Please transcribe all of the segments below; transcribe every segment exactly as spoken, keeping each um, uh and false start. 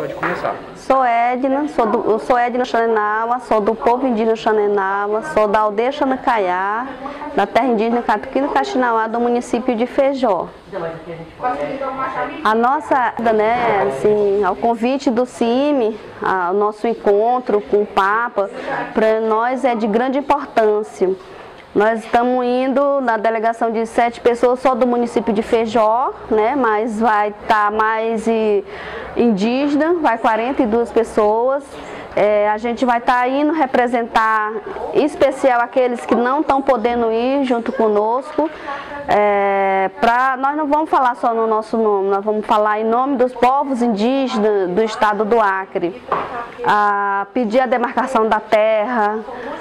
Pode começar. Sou Edna, sou do, eu sou Edna Xanenawa, sou do povo indígena Xanenawa, sou da aldeia Xanacaiá, da terra indígena Catuquina Caxinauá, do município de Feijó. A nossa, né, assim, ao convite do C I M, o nosso encontro com o Papa, para nós é de grande importância. Nós estamos indo na delegação de sete pessoas só do município de Feijó, né? Mas vai estar mais e, indígena, vai quarenta e duas pessoas. É, a gente vai estar indo representar, em especial aqueles que não estão podendo ir junto conosco. É, pra, nós não vamos falar só no nosso nome, nós vamos falar em nome dos povos indígenas do estado do Acre. A pedir a demarcação da terra,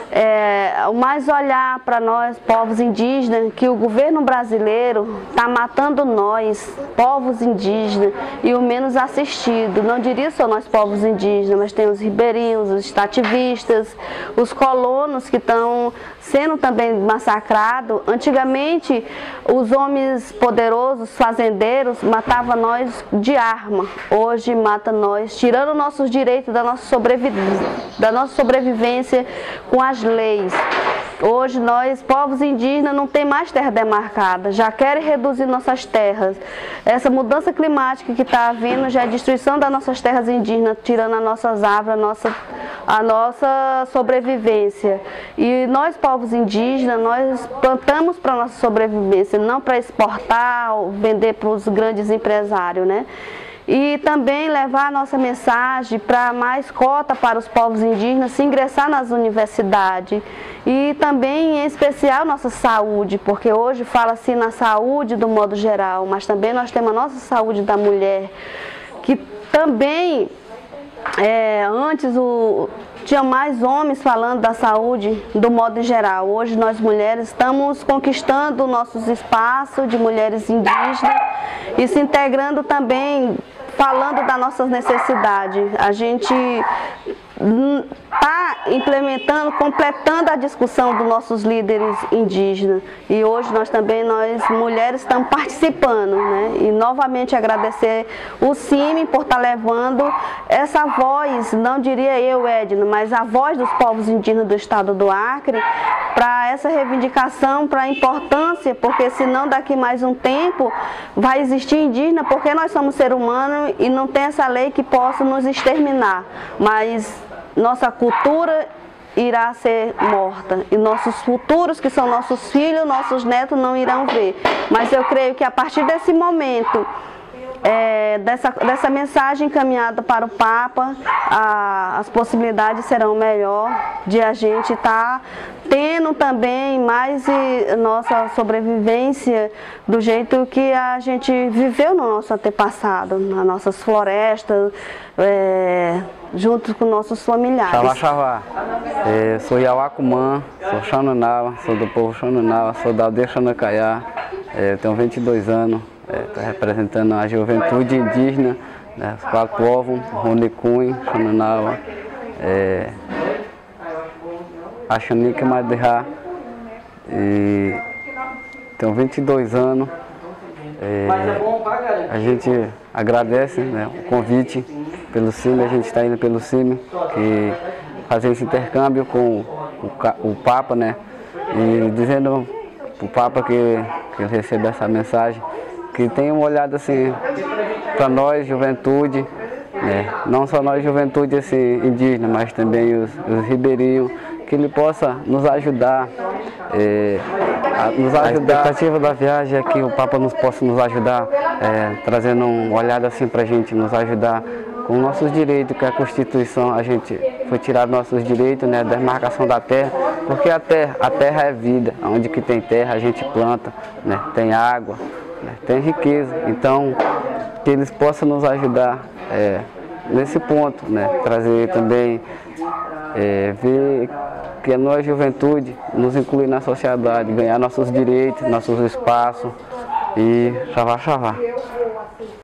é, o mais olhar para nós, povos indígenas, que o governo brasileiro está matando nós, povos indígenas, e o menos assistido. Não diria só nós, povos indígenas, mas tem os ribeirinhos, os extrativistas, os colonos que estão sendo também massacrados. Antigamente, os homens poderosos, fazendeiros, matavam nós de arma. Hoje mata nós, tirando nossos direitos da nossa sobrevivência, da nossa sobrevivência com as leis. Hoje nós, povos indígenas, não tem mais terra demarcada, já querem reduzir nossas terras. Essa mudança climática que está havendo já é destruição das nossas terras indígenas, tirando as nossas árvores, a nossa, a nossa sobrevivência. E nós, povos indígenas, nós plantamos para a nossa sobrevivência, não para exportar ou vender para os grandes empresários, né? E também levar a nossa mensagem para mais cota para os povos indígenas se ingressar nas universidades. E também, em especial, nossa saúde, porque hoje fala-se na saúde do modo geral, mas também nós temos a nossa saúde da mulher, que também, é, antes o, tinha mais homens falando da saúde do modo geral. Hoje nós mulheres estamos conquistando nossos espaços de mulheres indígenas e se integrando também, falando das nossas necessidades. A gente está implementando, completando a discussão dos nossos líderes indígenas. E hoje nós também, nós mulheres, estamos participando, né? E novamente agradecer o C I M por estar levando essa voz, não diria eu, Edna, mas a voz dos povos indígenas do estado do Acre, para essa reivindicação, para a importância, porque senão daqui mais um tempo vai existir indígena, porque nós somos seres humanos e não tem essa lei que possa nos exterminar, mas nossa cultura irá ser morta e nossos futuros, que são nossos filhos, nossos netos, não irão ver. Mas eu creio que a partir desse momento, É, dessa, dessa mensagem encaminhada para o Papa, a, as possibilidades serão melhor de a gente estar tá tendo também mais e, nossa sobrevivência do jeito que a gente viveu no nosso antepassado, nas nossas florestas, é, junto com nossos familiares. Xavá, xavá. É, sou Iauacumã, sou Xananawa, sou do povo Xananawa, sou da aldeia Xanacaiá, é, tenho vinte e dois anos. Estou é, representando a juventude indígena, né, os quatro povos, Ronecunha, Xananawa, é, Axanica Maderá, e tenho vinte e dois anos. É, a gente agradece, né, o convite pelo C I M, a gente está indo pelo C I M, que fazer esse intercâmbio com o, o Papa, né, e dizendo para o Papa que, que ele recebeu essa mensagem, que tenha uma olhada assim para nós, juventude, né? Não só nós, juventude assim, indígena, mas também os, os ribeirinhos, que ele possa nos ajudar, é, a, nos ajudar. A expectativa da viagem é que o Papa nos possa nos ajudar, é, trazendo uma olhada assim para a gente, nos ajudar com nossos direitos, que a Constituição, a gente foi tirar nossos direitos, né, da demarcação da terra, porque a terra, a terra é vida, onde que tem terra a gente planta, né, tem água, tem riqueza, então que eles possam nos ajudar é, nesse ponto, né? Trazer também, é, ver que a nossa juventude nos inclui na sociedade, ganhar nossos direitos, nossos espaços e xavá, xavá.